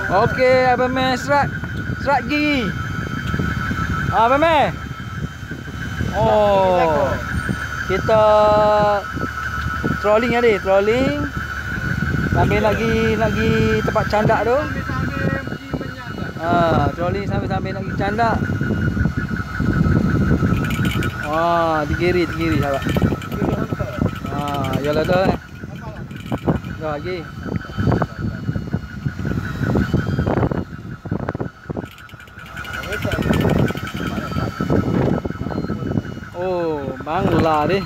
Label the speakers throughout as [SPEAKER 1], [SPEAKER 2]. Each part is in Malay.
[SPEAKER 1] Okey, Abang Meh serat gigi. Abang Meh. Oh. Kita trolling tadi, trolling. Sambil nak pergi tempat candak tu. Trolling sambil nak pergi candak. Di kiri sahabat. Yalah dah. Dah lagi. Oh, Bangla deh.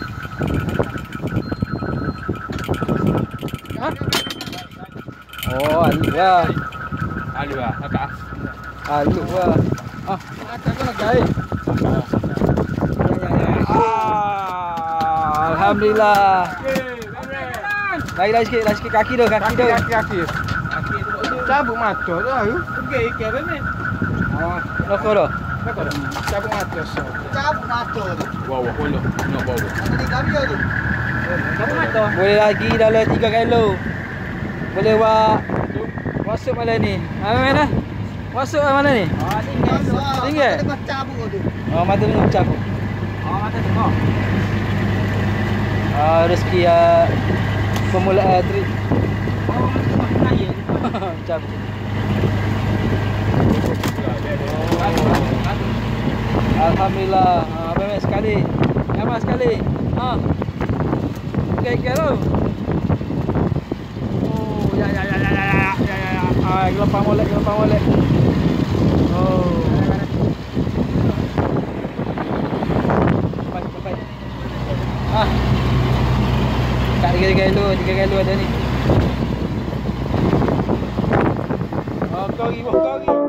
[SPEAKER 1] Oh, alu lah.
[SPEAKER 2] Kakak.
[SPEAKER 1] Alu lah. Kakak nak gaya. Alhamdulillah. Lagi sikit kaki tu.
[SPEAKER 2] Kaki. Cabut mata tu ayu. Okey, Abang Meh.
[SPEAKER 1] Loko dah.
[SPEAKER 2] Cabut mata so.
[SPEAKER 3] Cabut mata tu.
[SPEAKER 2] Wah, boleh. Nak bawa.
[SPEAKER 3] Ada gambar tu.
[SPEAKER 2] Cabut mata.
[SPEAKER 1] Boleh lagi dalam 3 kilo. Boleh masuk malam ni. Mana? Masuk mana ni? Tinggal.
[SPEAKER 3] Lepas cabut tu.
[SPEAKER 1] Mata tengok cabut.
[SPEAKER 3] Mata tengok.
[SPEAKER 1] Rezeki pemula trip. Cabut. Alhamdulillah. Abang Meh sekali. Abang sekali. Okey tu. Oh, ya. Gelombang molek. Oh. Baik. Tak 3 kilo ada ni. Kau